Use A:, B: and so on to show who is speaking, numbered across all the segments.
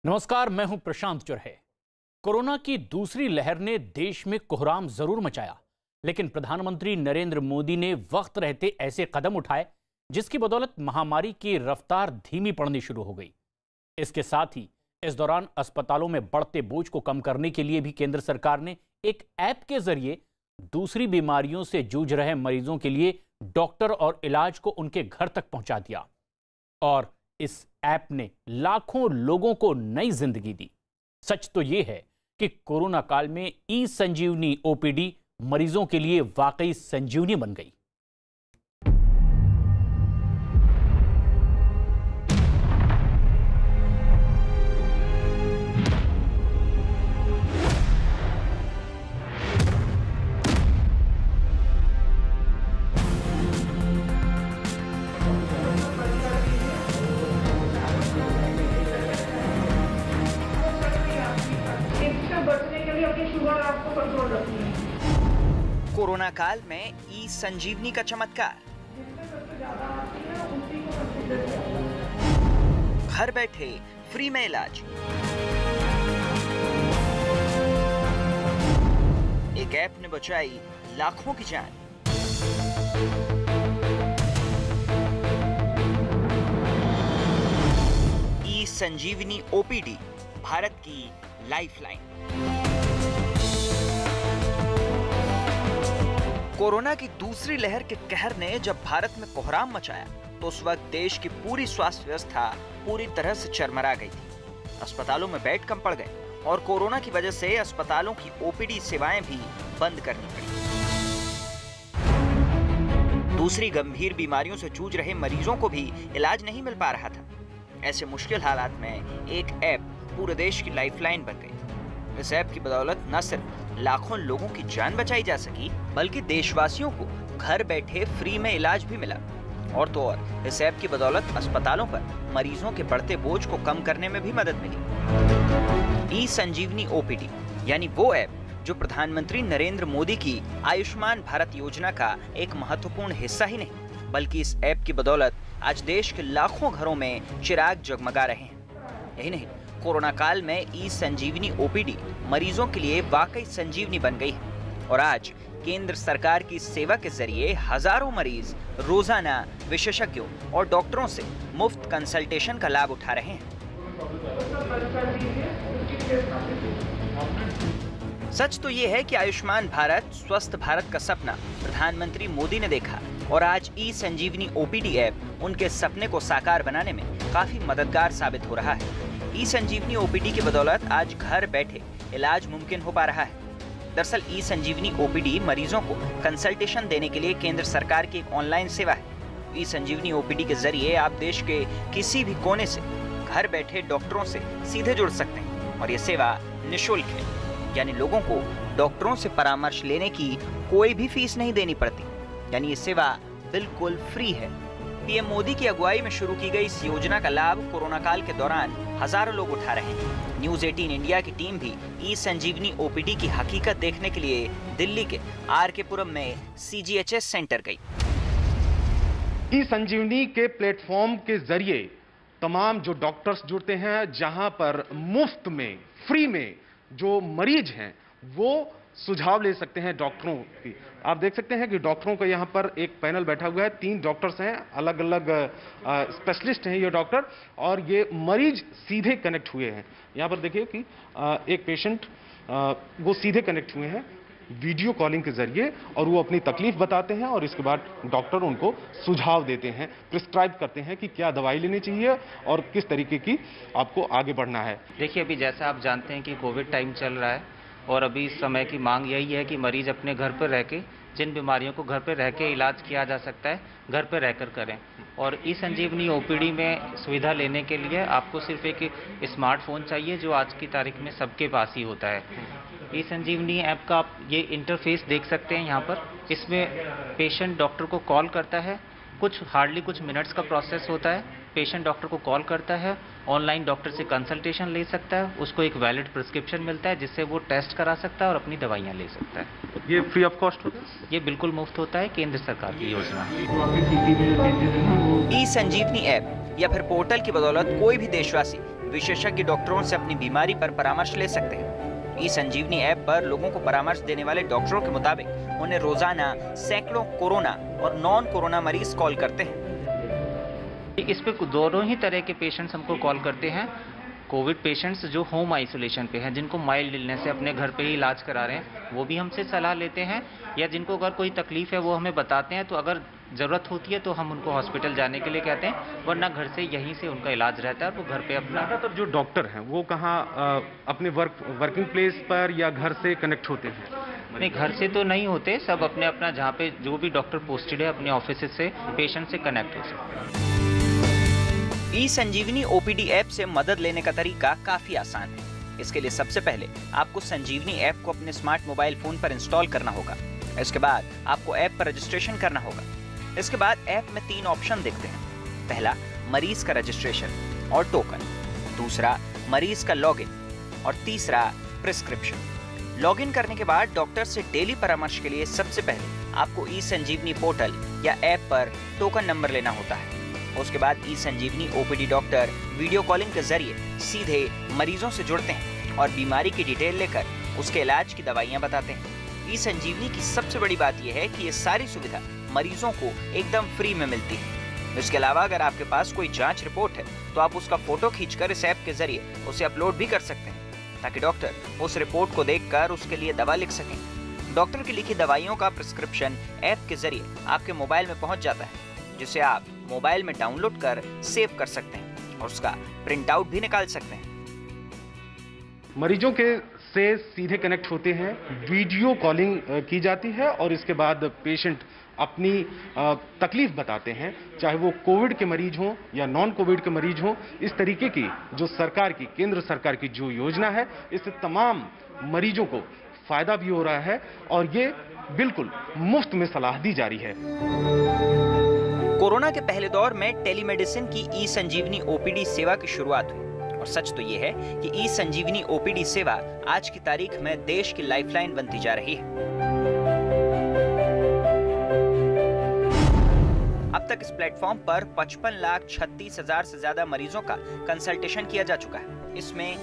A: नमस्कार, मैं हूं प्रशांत चुरहे। कोरोना की दूसरी लहर ने देश में कोहराम जरूर मचाया, लेकिन प्रधानमंत्री नरेंद्र मोदी ने वक्त रहते ऐसे कदम उठाए जिसकी बदौलत महामारी की रफ्तार धीमी पड़नी शुरू हो गई। इसके साथ ही इस दौरान अस्पतालों में बढ़ते बोझ को कम करने के लिए भी केंद्र सरकार ने एक ऐप के जरिए दूसरी बीमारियों से जूझ रहे मरीजों के लिए डॉक्टर और इलाज को उनके घर तक पहुंचा दिया। और इस ऐप ने लाखों लोगों को नई जिंदगी दी। सच तो यह है कि कोरोना काल में ई संजीवनी ओपीडी मरीजों के लिए वाकई संजीवनी बन गई।
B: कोरोना काल में ई संजीवनी का चमत्कार। घर बैठे फ्री में इलाज। एक ऐप ने बचाई लाखों की जान। ई संजीवनी ओपीडी, भारत की लाइफलाइन। कोरोना की दूसरी लहर के कहर ने जब भारत में कोहराम मचाया तो उस वक्त देश की पूरी स्वास्थ्य व्यवस्था पूरी तरह से चरमरा गई थी। अस्पतालों में बेड कम पड़ गए और कोरोना की वजह से अस्पतालों की ओपीडी सेवाएं भी बंद करनी पड़ी। दूसरी गंभीर बीमारियों से जूझ रहे मरीजों को भी इलाज नहीं मिल पा रहा था। ऐसे मुश्किल हालात में एक ऐप पूरे देश की लाइफलाइन बन गई। इस ऐप की बदौलत न सिर्फ लाखों लोगों की जान बचाई जा सकी, बल्कि देशवासियों को घर बैठे फ्री में इलाज भी मिला। और तो और इस ऐप की बदौलत अस्पतालों पर मरीजों के बढ़ते बोझ को कम करने में भी मदद मिली। ई संजीवनी ओपीडी यानी वो ऐप जो प्रधानमंत्री नरेंद्र मोदी की आयुष्मान भारत योजना का एक महत्वपूर्ण हिस्सा ही नहीं, बल्कि इस ऐप की बदौलत आज देश के लाखों घरों में चिराग जगमगा रहे हैं। यही नहीं, कोरोना काल में ई संजीवनी ओपीडी मरीजों के लिए वाकई संजीवनी बन गई है। और आज केंद्र सरकार की सेवा के जरिए हजारों मरीज रोजाना विशेषज्ञों और डॉक्टरों से मुफ्त कंसल्टेशन का लाभ उठा रहे हैं। सच तो ये है कि आयुष्मान भारत, स्वस्थ भारत का सपना प्रधानमंत्री मोदी ने देखा और आज ई संजीवनी ओपीडी ऐप उनके सपने को साकार बनाने में काफी मददगार साबित हो रहा है। ई संजीवनी ओपीडी की बदौलत आज घर बैठे इलाज मुमकिन हो पा रहा है। दरअसल ई संजीवनी ओपीडी मरीजों को कंसल्टेशन देने के लिए केंद्र सरकार की एक ऑनलाइन सेवा है। ई संजीवनी ओपीडी के जरिए आप देश के किसी भी कोने से घर बैठे डॉक्टरों से सीधे जुड़ सकते हैं और ये सेवा निःशुल्क है, यानी लोगों को डॉक्टरों से परामर्श लेने की कोई भी फीस नहीं देनी पड़ती, यानी ये सेवा बिल्कुल फ्री है। पीएम मोदी की अगुवाई में शुरू की गई इस योजना का लाभ कोरोना काल के दौरान हजारों लोग उठा रहे हैं। न्यूज 18 इंडिया की टीम भी ई संजीवनी ओपीडी की हकीकत देखने के लिए दिल्ली के आरके पुरम में सीजीएचएस सेंटर गई।
C: ई संजीवनी के प्लेटफॉर्म के जरिए तमाम जो डॉक्टर्स जुड़ते हैं, जहां पर मुफ्त में, फ्री में जो मरीज हैं वो सुझाव ले सकते हैं डॉक्टरों की। आप देख सकते हैं कि डॉक्टरों का यहाँ पर एक पैनल बैठा हुआ है, 3 डॉक्टर्स हैं, अलग अलग स्पेशलिस्ट हैं ये डॉक्टर, और ये मरीज सीधे कनेक्ट हुए हैं। यहाँ पर देखिए कि एक पेशेंट वो सीधे कनेक्ट हुए हैं वीडियो कॉलिंग के जरिए, और वो अपनी तकलीफ बताते हैं और इसके बाद डॉक्टर उनको सुझाव देते हैं, प्रिस्क्राइब करते हैं कि क्या दवाई लेनी चाहिए और किस तरीके की आपको आगे बढ़ना है।
D: देखिए, अभी जैसा आप जानते हैं कि कोविड टाइम चल रहा है और अभी इस समय की मांग यही है कि मरीज अपने घर पर रह के, जिन बीमारियों को घर पर रह के इलाज किया जा सकता है, घर पर रहकर करें। और ई संजीवनी ओपीडी में सुविधा लेने के लिए आपको सिर्फ एक स्मार्टफोन चाहिए, जो आज की तारीख में सबके पास ही होता है। ई संजीवनी ऐप का आप ये इंटरफेस देख सकते हैं यहाँ पर। इसमें पेशेंट डॉक्टर को कॉल करता है, हार्डली कुछ मिनट्स का प्रोसेस होता है। पेशेंट डॉक्टर को कॉल करता है, ऑनलाइन डॉक्टर से कंसल्टेशन ले सकता है, उसको एक वैलिड प्रिस्क्रिप्शन मिलता है जिससे वो टेस्ट करा सकता है और अपनी दवाइयाँ ले सकता है।
C: ये फ्री ऑफ कॉस्ट होता है?
D: ये बिल्कुल मुफ्त होता है, केंद्र सरकार की योजना।
B: ई संजीवनी ऐप या फिर पोर्टल की बदौलत कोई भी देशवासी विशेषज्ञ डॉक्टरों से अपनी बीमारी पर परामर्श ले सकते हैं। ई संजीवनी ऐप पर लोगों को परामर्श देने वाले डॉक्टरों के मुताबिक उन्हें रोजाना सैकड़ों कोरोना और नॉन कोरोना मरीज कॉल करते हैं।
D: इस पे दोनों ही तरह के पेशेंट्स हमको कॉल करते हैं। कोविड पेशेंट्स जो होम आइसोलेशन पे हैं, जिनको माइल्ड इलनेस है, अपने घर पे ही इलाज करा रहे हैं, वो भी हमसे सलाह लेते हैं, या जिनको अगर कोई तकलीफ है वो हमें बताते हैं, तो अगर ज़रूरत होती है तो हम उनको हॉस्पिटल जाने के लिए कहते हैं, वरना घर से यहीं से उनका इलाज रहता है। वो घर पे अपना
C: ज़्यादातर जो डॉक्टर हैं वो कहाँ अपने वर्किंग प्लेस पर या घर से कनेक्ट होते हैं?
D: नहीं, घर से तो नहीं होते, सब अपने अपना जहाँ पे जो भी डॉक्टर पोस्टेड है अपने ऑफिस से पेशेंट से कनेक्ट हो सकते हैं।
B: ई संजीवनी ओपीडी ऐप से मदद लेने का तरीका काफी आसान है। इसके लिए सबसे पहले आपको संजीवनी ऐप को अपने स्मार्ट मोबाइल फोन पर इंस्टॉल करना होगा। इसके बाद आपको ऐप पर रजिस्ट्रेशन करना होगा। इसके बाद ऐप में 3 ऑप्शन दिखते हैं। पहला, मरीज का रजिस्ट्रेशन और टोकन। दूसरा, मरीज का लॉगिन। और तीसरा, प्रिस्क्रिप्शन। लॉगिन करने के बाद डॉक्टर से डेली परामर्श के लिए सबसे पहले आपको ई संजीवनी पोर्टल या ऐप पर टोकन नंबर लेना होता है। उसके बाद e Sanjeevani OPD doctor video calling के जरिए सीधे मरीजों से जुड़ते हैं और बीमारी की डिटेल लेकर उसके इलाज की दवाइयां बताते हैं। ई संजीवनी की सबसे बड़ी बात यह है कि ये सारी सुविधा मरीजों को एकदम फ्री में मिलती है। इसके अलावा अगर आपके पास कोई जांच रिपोर्ट है तो आप उसका फोटो खींचकर इस ऐप के जरिए उसे अपलोड भी कर सकते हैं, ताकि डॉक्टर उस रिपोर्ट को देखकर उसके लिए दवा लिख सकें। डॉक्टर की लिखी दवाइयों का प्रिस्क्रिप्शन ऐप के जरिए आपके मोबाइल में पहुंच जाता है, जिसे आप मोबाइल में डाउनलोड कर सेव कर सकते हैं और उसका प्रिंट आउट भी निकाल सकते हैं।
C: मरीजों के से सीधे कनेक्ट होते हैं, वीडियो कॉलिंग की जाती है और इसके बाद पेशेंट अपनी तकलीफ बताते हैं, चाहे वो कोविड के मरीज हों या नॉन कोविड के मरीज हों। इस तरीके की जो सरकार की, केंद्र सरकार की जो योजना है, इससे तमाम मरीजों को फायदा भी हो रहा है और ये बिल्कुल मुफ्त में सलाह दी जा रही है।
B: कोरोना के पहले दौर में टेलीमेडिसिन की ई संजीवनी ओपीडी सेवा की शुरुआत हुई और सच तो ये है कि ई संजीवनी ओपीडी सेवा आज की तारीख में देश की लाइफलाइन बनती जा रही है। अब तक इस प्लेटफॉर्म पर 55,36,000 से ज्यादा मरीजों का कंसल्टेशन किया जा चुका है। इसमें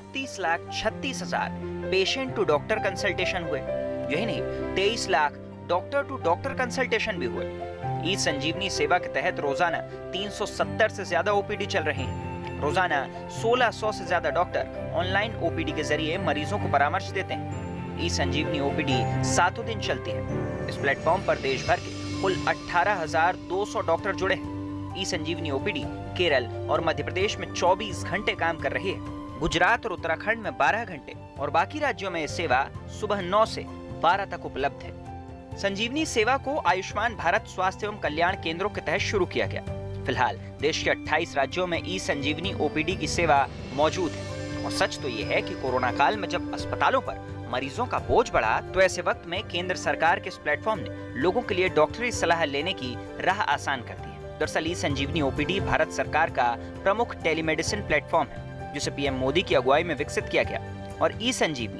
B: 32,36,000 पेशेंट टू डॉक्टर कंसल्टेशन हुए। यही नहीं, 23 lakh doctor to doctor consultation भी हुए। ई संजीवनी सेवा के तहत रोजाना 370 से ज्यादा ओपीडी चल रही हैं। रोजाना 1600 से ज्यादा डॉक्टर ऑनलाइन ओपीडी के जरिए मरीजों को परामर्श देते हैं। ई संजीवनी ओपीडी 7 दिन चलती है। इस प्लेटफॉर्म पर देश भर के कुल 18,200 डॉक्टर जुड़े हैं। ई संजीवनी ओपीडी केरल और मध्य प्रदेश में 24 घंटे काम कर रही है। गुजरात और उत्तराखंड में 12 घंटे और बाकी राज्यों में यह सेवा सुबह 9 से 12 तक उपलब्ध है। संजीवनी सेवा को आयुष्मान भारत स्वास्थ्य एवं कल्याण केंद्रों के तहत शुरू किया गया। फिलहाल देश के 28 राज्यों में ई संजीवनी ओपीडी की सेवा मौजूद है। और सच तो ये है कि कोरोना काल में जब अस्पतालों पर मरीजों का बोझ बढ़ा, तो ऐसे वक्त में केंद्र सरकार के इस प्लेटफॉर्म ने लोगों के लिए डॉक्टरी सलाह लेने की राह आसान कर दी है। दरअसल ई संजीवनी ओपीडी भारत सरकार का प्रमुख टेलीमेडिसिन प्लेटफॉर्म है, जिसे पीएम मोदी की अगुवाई में विकसित किया गया। और ई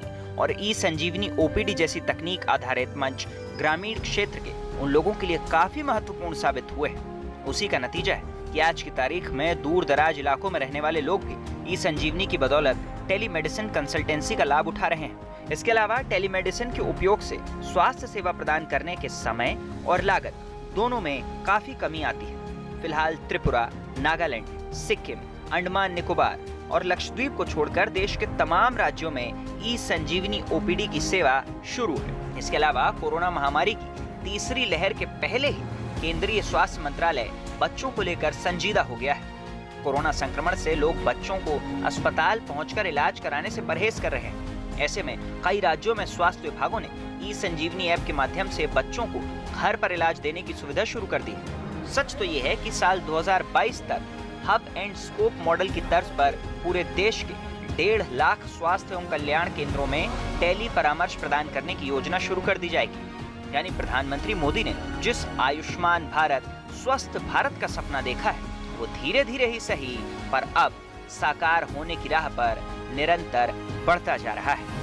B: संजीवनी ओपीडी जैसी तकनीक आधारित मंच ग्रामीण क्षेत्र के उन लोगों के लिए काफी महत्वपूर्ण साबित हुए हैं। उसी का नतीजा है कि आज की तारीख में दूर दराज इलाकों में रहने वाले लोग भी ई संजीवनी की बदौलत टेलीमेडिसिन कंसल्टेंसी का लाभ उठा रहे हैं। इसके अलावा टेलीमेडिसिन के उपयोग से स्वास्थ्य सेवा प्रदान करने के समय और लागत दोनों में काफी कमी आती है। फिलहाल त्रिपुरा, नागालैंड, सिक्किम, अंडमान निकोबार और लक्षद्वीप को छोड़कर देश के तमाम राज्यों में ई संजीवनी ओपीडी की सेवा शुरू है। इसके अलावा कोरोना महामारी की तीसरी लहर के पहले ही केंद्रीय स्वास्थ्य मंत्रालय बच्चों को लेकर संजीदा हो गया है। कोरोना संक्रमण से लोग बच्चों को अस्पताल पहुंचकर इलाज कराने से परहेज कर रहे हैं। ऐसे में कई राज्यों में स्वास्थ्य विभागों ने ई संजीवनी ऐप के माध्यम से बच्चों को घर पर इलाज देने की सुविधा शुरू कर दी है। सच तो ये है कि साल 2022 तक हब एंड स्कोप मॉडल की तर्ज पर पूरे देश के 1.5 लाख स्वास्थ्य एवं कल्याण केंद्रों में टेली परामर्श प्रदान करने की योजना शुरू कर दी जाएगी। यानी प्रधानमंत्री मोदी ने जिस आयुष्मान भारत, स्वस्थ भारत का सपना देखा है, वो धीरे धीरे ही सही पर अब साकार होने की राह पर निरंतर बढ़ता जा रहा है।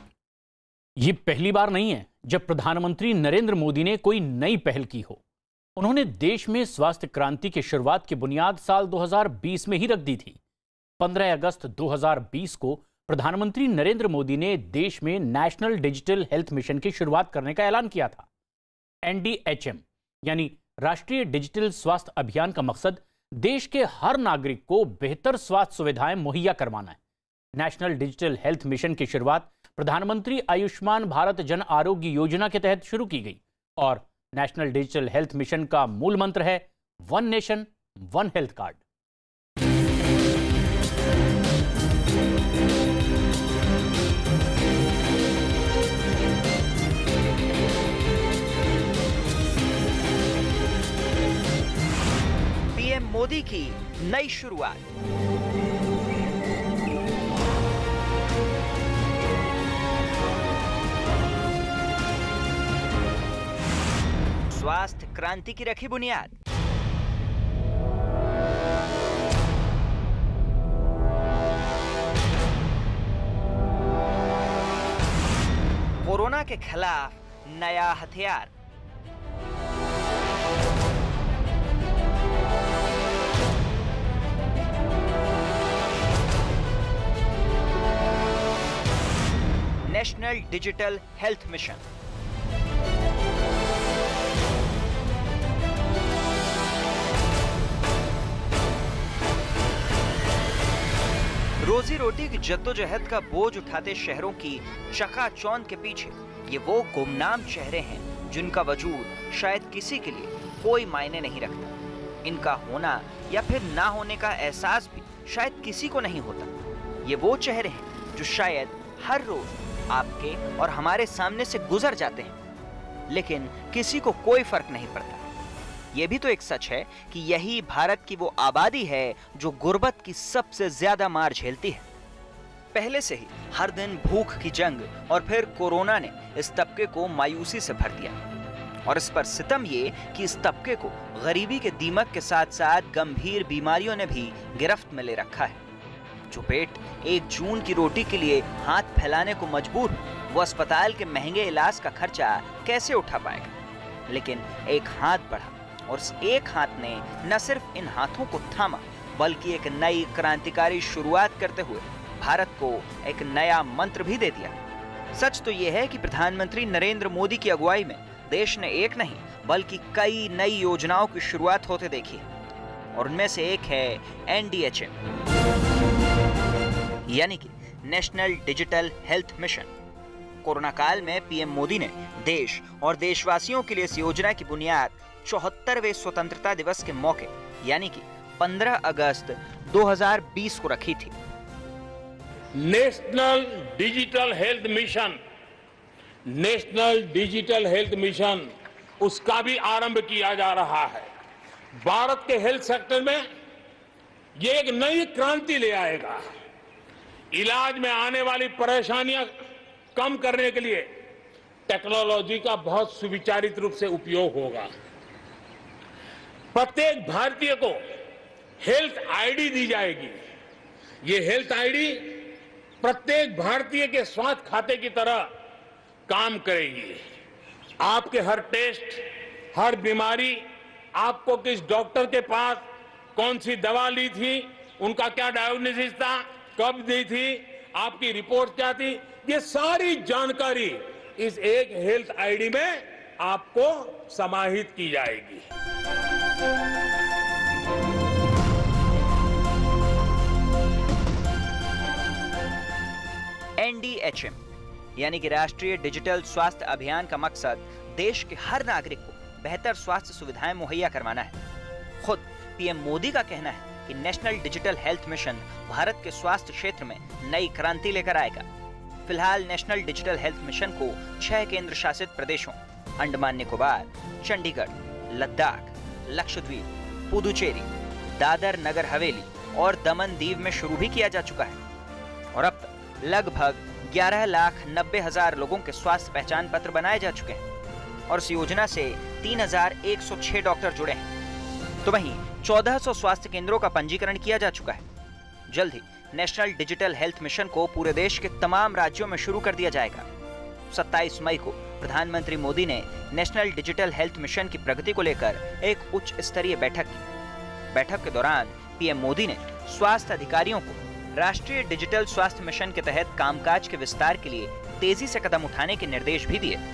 A: ये पहली बार नहीं है जब प्रधानमंत्री नरेंद्र मोदी ने कोई नई पहल की हो। उन्होंने देश में स्वास्थ्य क्रांति की शुरुआत की बुनियाद साल 2020 में ही रख दी थी। 15 अगस्त 2020 को प्रधानमंत्री नरेंद्र मोदी ने देश में नेशनल डिजिटल हेल्थ मिशन की शुरुआत करने का ऐलान किया था। NDHM यानी राष्ट्रीय डिजिटल स्वास्थ्य अभियान का मकसद देश के हर नागरिक को बेहतर स्वास्थ्य सुविधाएं मुहैया करवाना है। नेशनल डिजिटल हेल्थ मिशन की शुरुआत प्रधानमंत्री आयुष्मान भारत जन आरोग्य योजना के तहत शुरू की गई और नेशनल डिजिटल हेल्थ मिशन का मूल मंत्र है one nation one health card.
B: PM Modi की नई शुरुआत। स्वास्थ्य क्रांति की रखी बुनियाद। कोरोना के खिलाफ नया हथियार। National digital health mission. रोजी रोटी की जद्दोजहद का बोझ उठाते शहरों की चकाचौंध के पीछे ये वो गुमनाम चेहरे हैं जिनका वजूद शायद किसी के लिए कोई मायने नहीं रखता। इनका होना या फिर ना होने का एहसास भी शायद किसी को नहीं होता। ये वो चेहरे हैं जो शायद हर रोज आपके और हमारे सामने से गुजर जाते हैं, लेकिन किसी को कोई फर्क नहीं पड़ता। ये भी तो एक सच है कि यही भारत की वो आबादी है जो गुर्बत की सबसे ज्यादा मार झेलती है। पहले से ही हर दिन भूख की जंग और फिर कोरोना ने इस तबके को मायूसी से भर दिया और इस पर सितम ये कि इस तबके को गरीबी के दीमक के साथ साथ गंभीर बीमारियों ने भी गिरफ्त में ले रखा है। जो पेट 1 जून की रोटी के लिए हाथ फैलाने को मजबूर हो, वो अस्पताल के महंगे इलाज का खर्चा कैसे उठा पाएगा। लेकिन एक हाथ बढ़ा और उस एक हाथ ने न सिर्फ इन हाथों को थामा बल्कि एक नई क्रांतिकारी शुरुआत करते हुए भारत को एक नया मंत्र भी दे दिया। सच तो यह है कि प्रधानमंत्री नरेंद्र मोदी की अगुवाई में देश ने एक नहीं बल्कि कई नई योजनाओं की शुरुआत होते देखी है और उनमें से एक है NDHM यानी कि national digital health mission. Corona काल में पीएम मोदी ने देश और देशवासियों के लिए इस योजना की बुनियाद 74वें स्वतंत्रता दिवस के मौके यानी कि 15 अगस्त 2020 को रखी थी।
E: नेशनल डिजिटल हेल्थ मिशन उसका भी आरंभ किया जा रहा है। भारत के हेल्थ सेक्टर में ये एक नई क्रांति ले आएगा। इलाज में आने वाली परेशानियां कम करने के लिए टेक्नोलॉजी का बहुत सुविचारित रूप से उपयोग होगा। प्रत्येक भारतीय को हेल्थ आईडी दी जाएगी। ये हेल्थ आईडी प्रत्येक भारतीय के स्वास्थ्य खाते की तरह काम करेगी। आपके हर टेस्ट, हर बीमारी, आपको किस डॉक्टर के पास कौन सी दवा ली थी, उनका क्या डायग्नोसिस था, कब दी थी, आपकी रिपोर्ट क्या थी, ये सारी जानकारी इस एक हेल्थ आईडी में आपको समाहित की जाएगी।
B: NDHM यानी कि राष्ट्रीय डिजिटल स्वास्थ्य अभियान का मकसद देश के हर नागरिक को बेहतर स्वास्थ्य सुविधाएं मुहैया करवाना है। खुद पीएम मोदी का कहना है कि national digital health mission Bharat के स्वास्थ्य क्षेत्र में नई क्रांति लेकर आएगा। फिलहाल नेशनल डिजिटल हेल्थ मिशन को 6 केंद्र शासित प्रदेशों अंडमान निकोबार, चंडीगढ़, लद्दाख, लक्षद्वीप, पुदुचेरी, दादर नगर हवेली और दमन दीव में शुरू भी किया जा चुका है और अब तक लगभग 11,90,000 लोगों के स्वास्थ्य पहचान पत्र बनाए जा चुके हैं और इस योजना से 3,106 डॉक्टर जुड़े हैं। तो वहीं 1400 स्वास्थ्य केंद्रों का पंजीकरण किया जा चुका है। जल्द ही नेशनल डिजिटल हेल्थ मिशन को पूरे देश के तमाम राज्यों में शुरू कर दिया जाएगा। 27 मई को प्रधानमंत्री मोदी ने नेशनल डिजिटल हेल्थ मिशन की प्रगति को लेकर एक उच्च स्तरीय बैठक की। बैठक के दौरान पीएम मोदी ने स्वास्थ्य अधिकारियों को राष्ट्रीय डिजिटल स्वास्थ्य मिशन के तहत कामकाज के विस्तार के लिए तेजी से कदम उठाने के निर्देश भी दिए।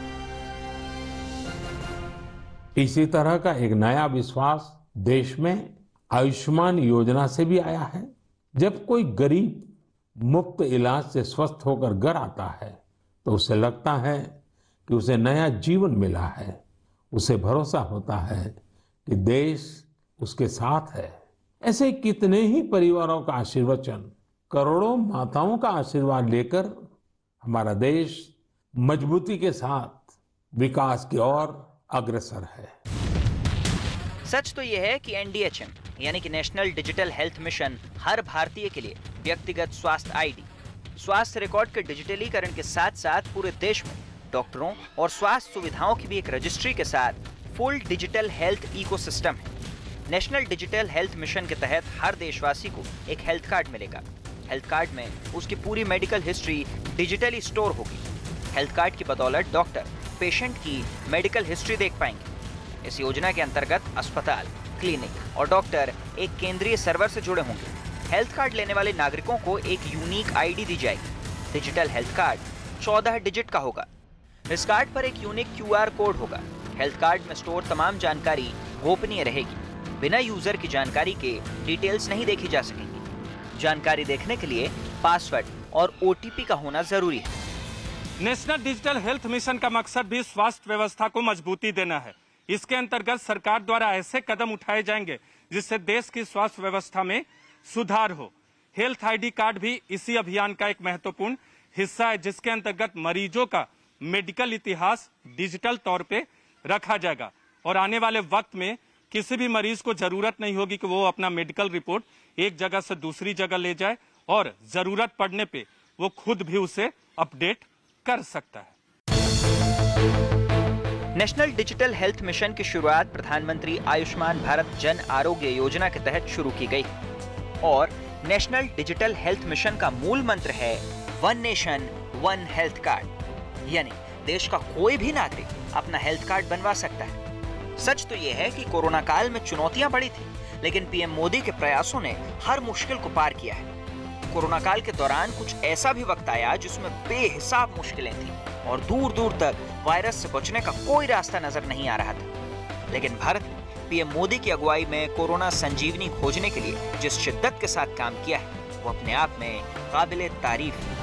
F: इसी तरह का एक नया विश्वास देश में आयुष्मान योजना से भी आया है। जब कोई गरीब मुफ्त इलाज से स्वस्थ होकर घर आता है तो उसे लगता है कि उसे नया जीवन मिला है। उसे भरोसा होता है कि देश उसके साथ है। ऐसे कितने ही परिवारों का आशीर्वचन, करोड़ों माताओं का आशीर्वाद लेकर हमारा देश मजबूती के साथ विकास की ओर अग्रसर है।
B: सच तो यह है कि एनडीएचएम यानी कि नेशनल डिजिटल हेल्थ मिशन हर भारतीय के लिए व्यक्तिगत स्वास्थ्य आईडी, स्वास्थ्य रिकॉर्ड के डिजिटलीकरण के साथ साथ पूरे देश में डॉक्टरों और स्वास्थ्य सुविधाओं की भी एक रजिस्ट्री के साथ फुल डिजिटल हेल्थ इकोसिस्टम है। नेशनल डिजिटल हेल्थ मिशन के तहत हर देशवासी को एक हेल्थ कार्ड मिलेगा। हेल्थ कार्ड में उसकी पूरी मेडिकल हिस्ट्री डिजिटली स्टोर होगी। हेल्थ कार्ड की बदौलत डॉक्टर पेशेंट की मेडिकल हिस्ट्री देख पाएंगे। इस योजना के अंतर्गत अस्पताल, क्लिनिक और डॉक्टर एक केंद्रीय सर्वर से जुड़े होंगे। हेल्थ कार्ड लेने वाले नागरिकों को एक यूनिक आईडी दी जाएगी। डिजिटल हेल्थ कार्ड 14 डिजिट का होगा। इस कार्ड पर एक यूनिक क्यूआर कोड होगा। हेल्थ कार्ड में स्टोर तमाम जानकारी गोपनीय रहेगी। बिना यूजर की जानकारी के डिटेल्स नहीं देखी जा सकेंगी। जानकारी देखने के लिए पासवर्ड और ओटीपी का होना जरूरी है।
G: नेशनल डिजिटल हेल्थ मिशन का मकसद भी स्वास्थ्य व्यवस्था को मजबूती देना है। इसके अंतर्गत सरकार द्वारा ऐसे कदम उठाए जाएंगे जिससे देश की स्वास्थ्य व्यवस्था में सुधार हो। हेल्थ आईडी कार्ड भी इसी अभियान का एक महत्वपूर्ण हिस्सा है, जिसके अंतर्गत मरीजों का मेडिकल इतिहास डिजिटल तौर पे रखा जाएगा और आने वाले वक्त में किसी भी मरीज को जरूरत नहीं होगी कि वो अपना मेडिकल रिपोर्ट एक जगह से दूसरी जगह ले जाए और जरूरत पड़ने पे वो खुद भी उसे अपडेट कर सकता है।
B: नेशनल डिजिटल हेल्थ मिशन की शुरुआत प्रधानमंत्री आयुष्मान भारत जन आरोग्य योजना के तहत शुरू की गई और नेशनल डिजिटल हेल्थ मिशन का मूल मंत्र है one nation one health card, यानी देश का कोई भी नागरिक अपना हेल्थ कार्ड बनवा सकता है। सच तो यह है कि कोरोना काल में चुनौतियां बढ़ी थी, लेकिन पीएम मोदी के प्रयासों ने हर मुश्किल को पार किया है। कोरोना काल के दौरान कुछ ऐसा भी वक्त आया जिसमें बेहिसाब मुश्किलें थी और दूर दूर तक वायरस से बचने का कोई रास्ता नजर नहीं आ रहा था। लेकिन भारत ने पीएम मोदी की अगुवाई में कोरोना संजीवनी खोजने के लिए जिस शिद्दत के साथ काम किया है वो अपने आप में काबिले तारीफ है।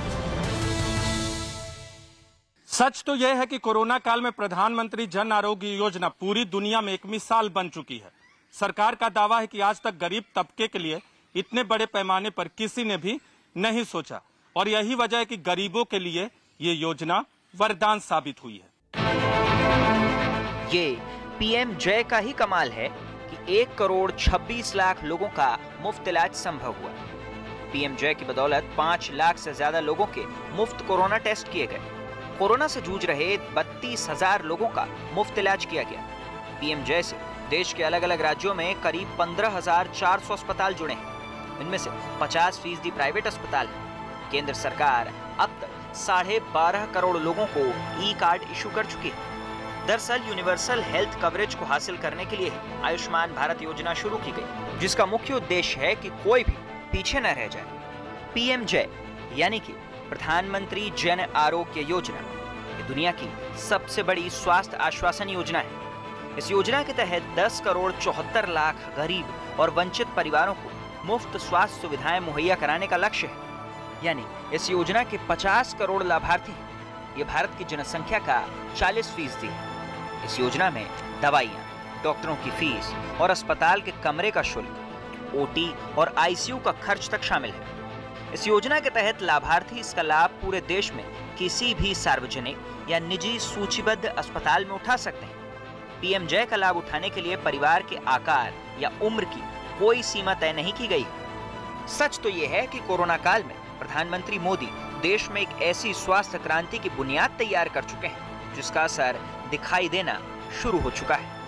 G: सच तो यह है कि कोरोना काल में प्रधानमंत्री जन आरोग्य योजना पूरी दुनिया में एक मिसाल बन चुकी है। सरकार का दावा है कि आज तक गरीब तबके के लिए इतने बड़े पैमाने पर किसी ने भी नहीं सोचा और यही वजह है कि गरीबों के लिए ये योजना वरदान साबित हुई है।
B: ये पीएम जय का ही कमाल है कि 1 करोड़ 26 लाख लोगों का मुफ्त इलाज संभव हुआ। पीएम जय की बदौलत 5 लाख से ज्यादा लोगों के मुफ्त कोरोना टेस्ट किए गए। कोरोना से जूझ रहे 32,000 लोगों का मुफ्त इलाज किया गया। पीएम जय से देश के अलग अलग राज्यों में करीब 15,400 अस्पताल जुड़े हैं। इनमें से 50% प्राइवेट अस्पताल हैं। केंद्र सरकार अब तक 12.5 करोड़ लोगों को ई कार्ड इशू कर चुकी है। दरअसल यूनिवर्सल हेल्थ कवरेज को हासिल करने के लिए आयुष्मान भारत योजना शुरू की गई, जिसका मुख्य उद्देश्य है कि कोई भी पीछे न रह जाए। पीएम जय यानी कि प्रधानमंत्री जन आरोग्य योजना ये दुनिया की सबसे बड़ी स्वास्थ्य आश्वासन योजना है। इस योजना के तहत 10 करोड़ 74 लाख गरीब और वंचित परिवारों को मुफ्त स्वास्थ्य सुविधाएं मुहैया कराने का लक्ष्य है। यानी इस योजना के 50 करोड़ लाभार्थी ये भारत की जनसंख्या का 40% है। इस योजना में दवाइयाँ, डॉक्टरों की फीस और अस्पताल के कमरे का शुल्क, ओटी और आईसीयू का खर्च तक शामिल है। इस योजना के तहत लाभार्थी इसका लाभ पूरे देश में किसी भी सार्वजनिक या निजी सूचीबद्ध अस्पताल में उठा सकते हैं। पीएम जय का लाभ उठाने के लिए परिवार के आकार या उम्र की कोई सीमा तय नहीं की गई। सच तो यह है कि कोरोना काल में प्रधानमंत्री मोदी देश में एक ऐसी स्वास्थ्य क्रांति की बुनियाद तैयार कर चुके हैं जिसका असर दिखाई देना शुरू हो चुका है।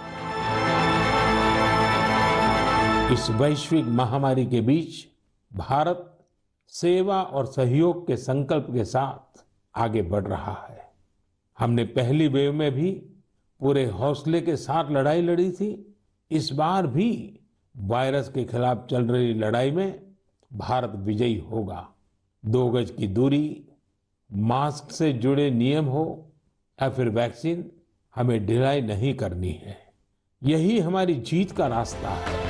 F: इस वैश्विक महामारी के बीच भारत सेवा और सहयोग के संकल्प के साथ आगे बढ़ रहा है। हमने पहली वेव में भी पूरे हौसले के साथ लड़ाई लड़ी थी। इस बार भी वायरस के खिलाफ चल रही लड़ाई में भारत विजयी होगा। 2 गज की दूरी, मास्क से जुड़े नियम हो या फिर वैक्सीन, हमें ढिलाई नहीं करनी है। यही हमारी जीत का रास्ता है।